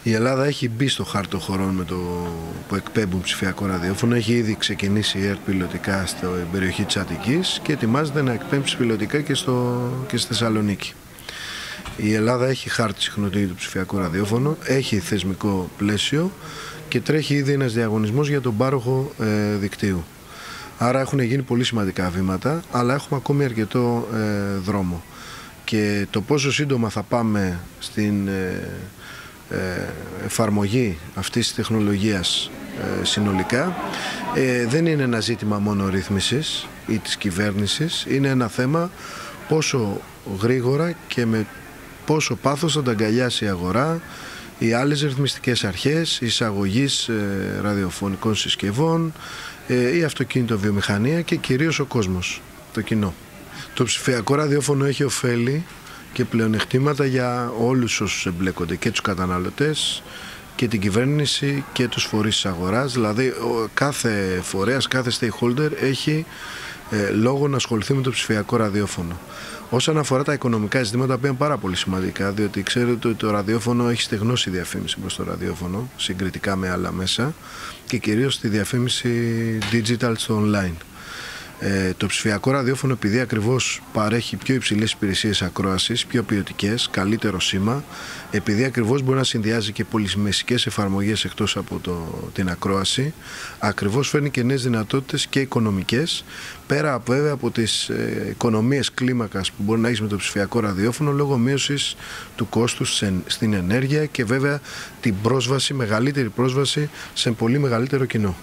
Η Ελλάδα έχει μπει στο χάρτη των χωρών που εκπέμπουν ψηφιακό ραδιόφωνο. Έχει ήδη ξεκινήσει η ΕΡΤ πιλωτικά στην περιοχή της Αττικής και ετοιμάζεται να εκπέμψει πιλωτικά και στη Θεσσαλονίκη. Η Ελλάδα έχει χάρτη συχνοτήτου του ψηφιακού ραδιόφωνο, έχει θεσμικό πλαίσιο και τρέχει ήδη ένας διαγωνισμός για τον πάροχο δικτύου. Άρα έχουν γίνει πολύ σημαντικά βήματα, αλλά έχουμε ακόμη αρκετό δρόμο. Και το πόσο σύντομα θα πάμε στην εφαρμογή αυτής της τεχνολογίας συνολικά δεν είναι ένα ζήτημα μόνο ρύθμισης ή της κυβέρνησης, είναι ένα θέμα πόσο γρήγορα και με πόσο πάθος θα τα αγκαλιάσει η αγορά, οι άλλες ρυθμιστικές αρχές, η εισαγωγής ραδιοφωνικών συσκευών, η αυτοκίνητο-βιομηχανία και κυρίως ο κόσμος, το κοινό. Το ψηφιακό ραδιόφωνο έχει ωφέλη και πλεονεκτήματα για όλους όσους εμπλέκονται, και τους καταναλωτές και την κυβέρνηση και τους φορείς της αγοράς. Δηλαδή κάθε φορέας, κάθε stakeholder έχει λόγο να ασχοληθεί με το ψηφιακό ραδιόφωνο. Όσον αφορά τα οικονομικά ζητήματα, που είναι πάρα πολύ σημαντικά, διότι ξέρετε ότι το ραδιόφωνο έχει στεγνώσει διαφήμιση προς το ραδιόφωνο συγκριτικά με άλλα μέσα και κυρίως τη διαφήμιση digital στο online. Το ψηφιακό ραδιόφωνο, επειδή ακριβώς παρέχει πιο υψηλές υπηρεσίες ακρόασης, πιο ποιοτικές, καλύτερο σήμα, επειδή ακριβώς μπορεί να συνδυάζει και πολυμεσικές εφαρμογές εκτός από την ακρόαση, ακριβώς φέρνει και νέες δυνατότητες και οικονομικές, πέρα βέβαια από τις οικονομίες κλίμακας που μπορεί να έχεις με το ψηφιακό ραδιόφωνο, λόγω μείωσης του κόστους στην ενέργεια και βέβαια την πρόσβαση, μεγαλύτερη πρόσβαση σε πολύ μεγαλύτερο κοινό.